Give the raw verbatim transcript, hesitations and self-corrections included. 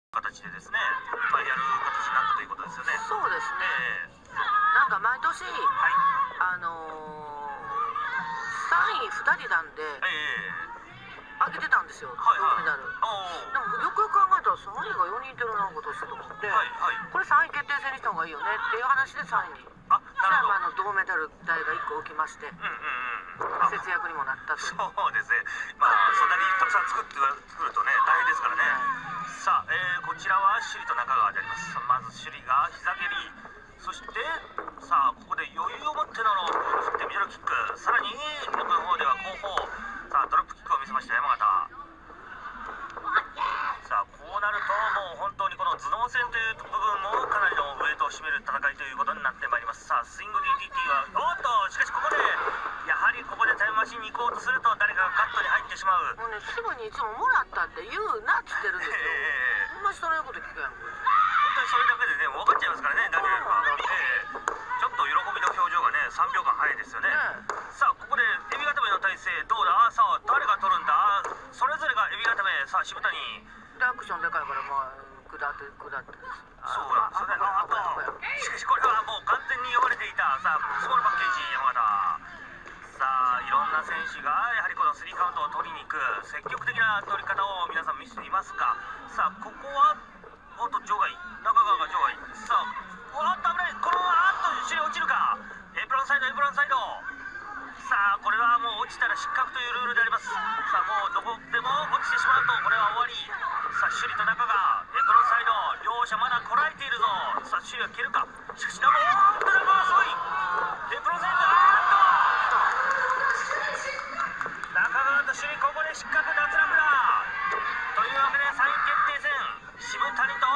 形でですね、まあ、やる形になったということですよね。 そうですね、 えなんか毎年、 ー、はい、 あのー、さんいふたりなんで、 ええ開けてたんですよ、 はいはい、 銅メダル。 おでもよくよく考えたらさんいがよにんいてるなことしてと思って、 はいはい、 これさんい決定戦にした方がいいよねっていう話でさんいに。 あ、 そしたらなるほど、 まああの銅メダル代がいっこ浮きまして、 うんうんうん、あ、 節約にもなったという。 そうですね、まあそんなにたくさん作って作るとね大変ですからね。さあ、えー、こちらは首里と中川であります。まず首里が膝蹴り、そしてさあここで余裕を持ってのボール振ってミドルキック、さらに奥の方では後方、さあドロップキックを見せました山形。さあこうなるともう本当にこの頭脳戦という部分もかなりのウエイトを占める戦いということになってまいります。さあスイング ディーティーティー はおっと、しかしここでやはりここでタイムマシンに行こうとすると誰かがカットに入ってしまう。 もうね、すぐにいつももらったって言うなっつってるんですよ。 えーほんま人の言うこと聞くやん。 本当にそれだけでね分かっちゃいますからね、誰が、えー、ちょっと喜びの表情がねさんびょうかん早いですよね。 ねさあここでエビ固めの体勢どうだ、さあ誰が取るんだ、それぞれがエビ固め、さあ渋谷、 でアクションでかいからまあ下って下ってそうなんですよね。ああとしかしこれはもう完全に読まれていた。さあスモールパッケージ山形、さあいろんな選手がやはりこのスリーカウントを取りに行く積極的な取り方を皆さん見せていますが、さあここはおっと場外、中川が場外、さあおっと危ない、このあっと一緒に落ちるか、エプロンサイドエプロンサイド、さあこれはもう落ちたら失格というルールであります。さあもうどこでも落ちてしまうとこれは終わり。さあ首里と中川エプロンサイド両者まだこらえているぞ。さあ首里は蹴るか、しかし中川、おっと中川すごいエプロンサイド、あーっと中川と首里ここで失格脱落だ。というわけでさんい決定戦、渋谷と